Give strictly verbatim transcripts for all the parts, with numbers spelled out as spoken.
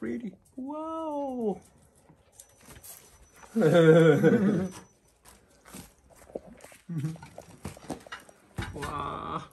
pretty. Wow. わあ。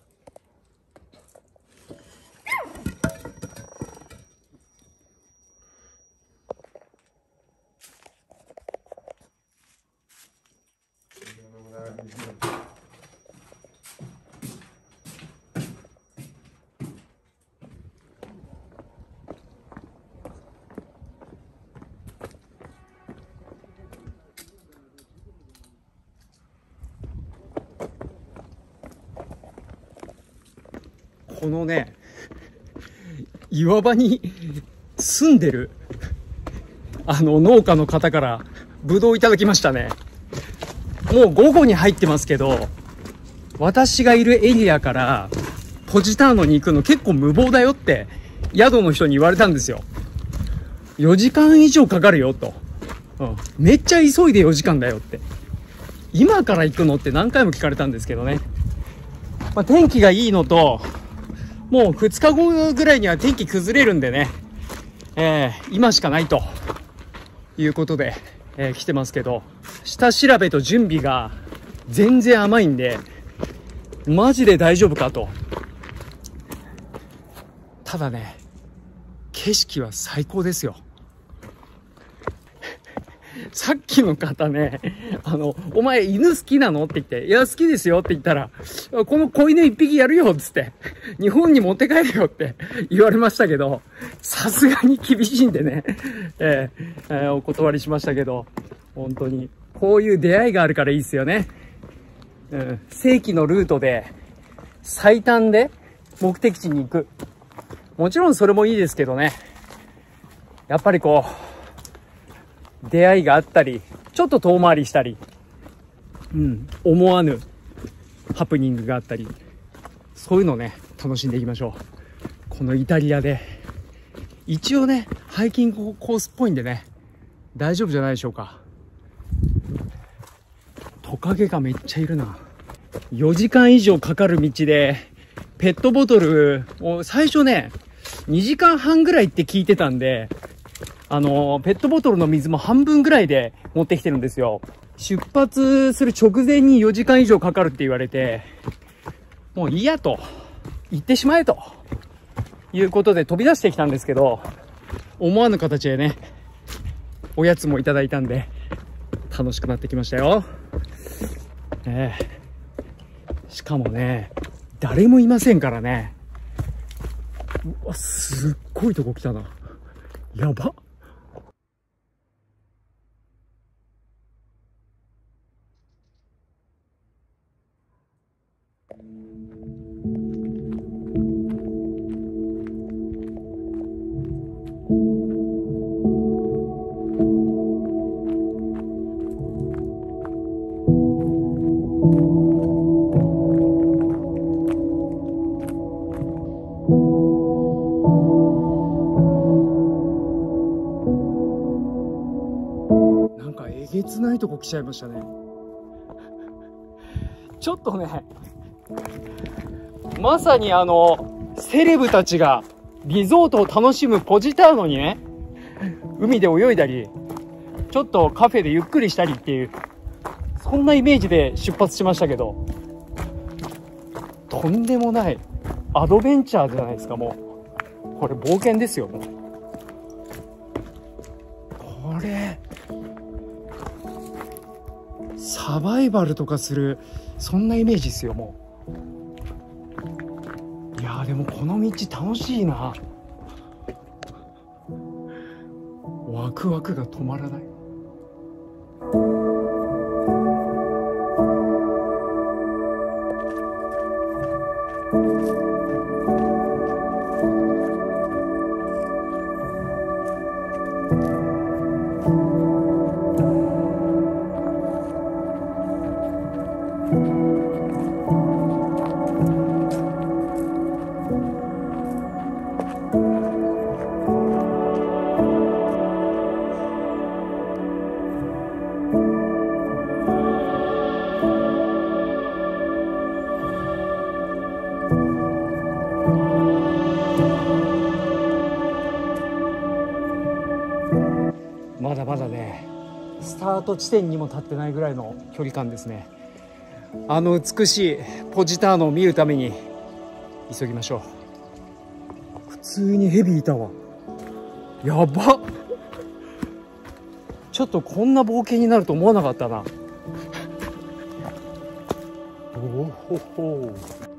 このね、岩場に住んでるあの農家の方からブドウいただきましたね。もう午後に入ってますけど、私がいるエリアからポジターノに行くの結構無謀だよって宿の人に言われたんですよ。よじかん以上かかるよと、うん、めっちゃ急いでよじかんだよって。今から行くのって何回も聞かれたんですけどね、まあ、天気がいいのと、もうふつかごぐらいには天気崩れるんでね、えー、今しかないということで、えー、来てますけど、下調べと準備が全然甘いんで、マジで大丈夫かと。ただね、景色は最高ですよ。さっきの方ね、あの、お前犬好きなのって言って、いや好きですよって言ったら、この子犬一匹やるよっつって、日本に持って帰るよって言われましたけど、さすがに厳しいんでね、えーえー、お断りしましたけど、本当に、こういう出会いがあるからいいっすよね。うん、正規のルートで、最短で目的地に行く。もちろんそれもいいですけどね、やっぱりこう、出会いがあったり、ちょっと遠回りしたり、うん、思わぬハプニングがあったり、そういうのをね、楽しんでいきましょう。このイタリアで、一応ね、ハイキングコースっぽいんでね、大丈夫じゃないでしょうか。トカゲがめっちゃいるな。よじかん以上かかる道で、ペットボトルを最初ね、にじかんはんぐらいって聞いてたんで、あの、ペットボトルの水も半分ぐらいで持ってきてるんですよ。出発する直前によじかん以上かかるって言われて、もういいやと、行ってしまえと、いうことで飛び出してきたんですけど、思わぬ形でね、おやつもいただいたんで、楽しくなってきましたよ。ええ。しかもね、誰もいませんからね。うわ、すっごいとこ来たな。やばっ。なんかえげつないとこ来ちゃいましたね。ちょっとね、まさにあのセレブたちがリゾートを楽しむポジターノにね、海で泳いだり、ちょっとカフェでゆっくりしたりっていう、そんなイメージで出発しましたけど、とんでもないアドベンチャーじゃないですか。もうこれ冒険ですよ。もうこれサバイバルとかする、そんなイメージですよ。もういやー、でもこの道楽しいな。ワクワクが止まらない。 まだまだねスタート地点にも立ってないぐらいの距離感ですね。あの美しいポジターノを見るために急ぎましょう。普通にヘビいたわ。やば。ちょっとこんな冒険になると思わなかったな。おほほ。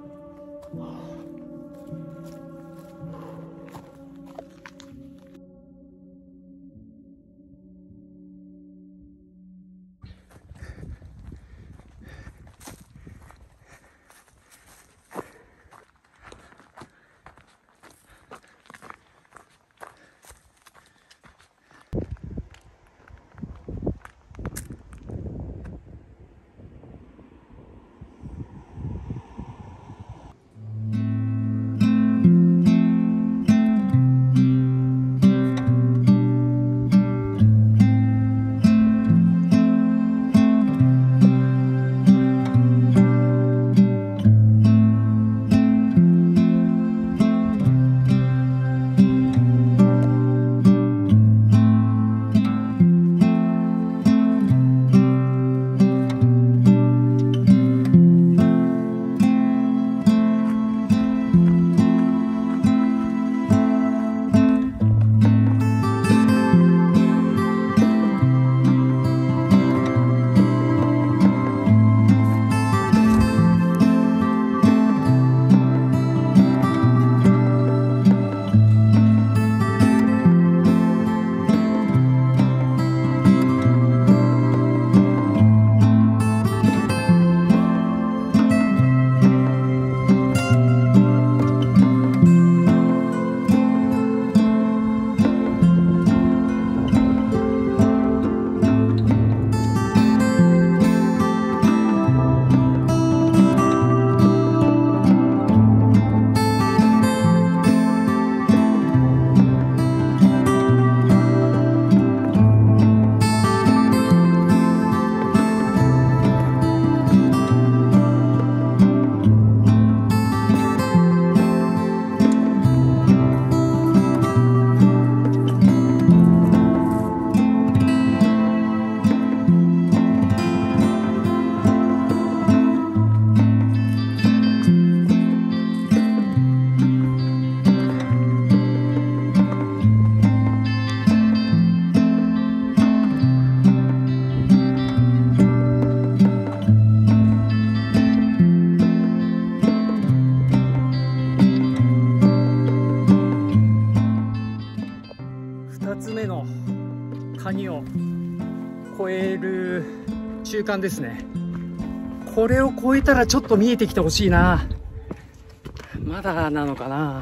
谷を越える中間ですね。これを越えたらちょっと見えてきてほしいな。まだなのかな。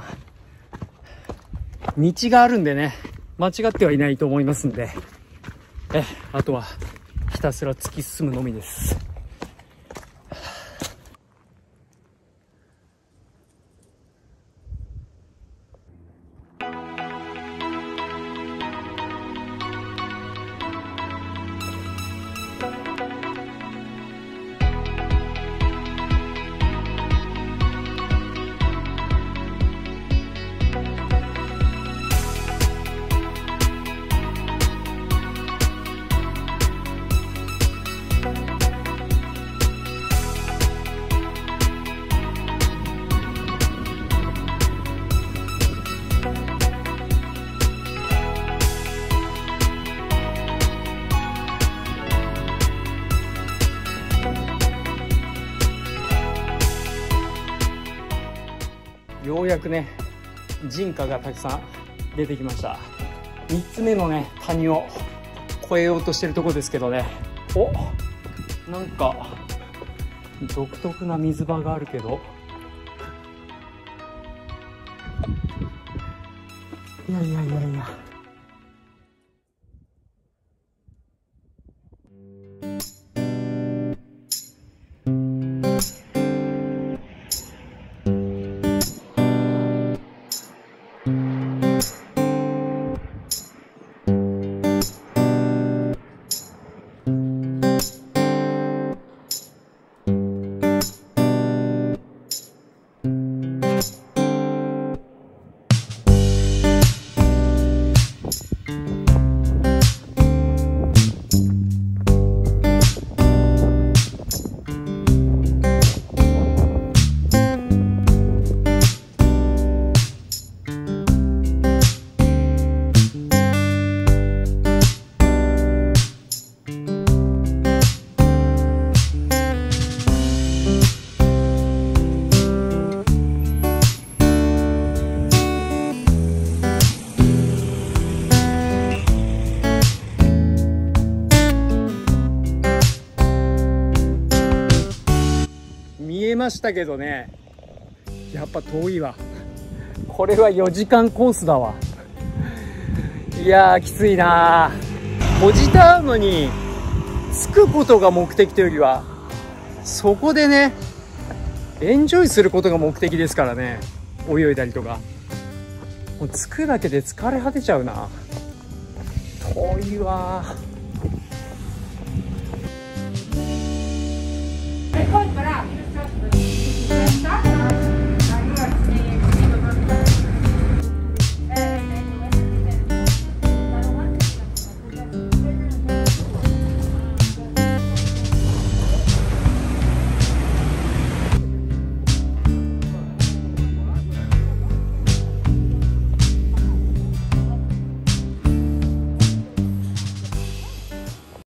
道があるんでね、間違ってはいないと思いますんで、えあとはひたすら突き進むのみです。ようやくね、人家がたくさん出てきました。みっつめのね、谷を越えようとしてるとこですけどね。お、なんか独特な水場があるけど、いやいやいやいや。 ましたけどね、やっぱ遠いわ。これはよじかんコースだわ。いやーきついなー。オジターノに着くことが目的というよりは、そこでねエンジョイすることが目的ですからね。泳いだりとか、もう着くだけで疲れ果てちゃうな。遠いわー。